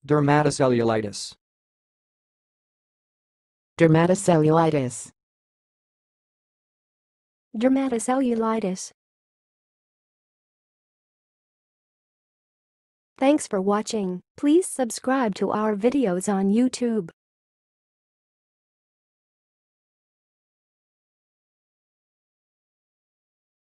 Dermatocellulitis. Dermatocellulitis. Dermatocellulitis. Thanks for watching. Please subscribe to our videos on YouTube.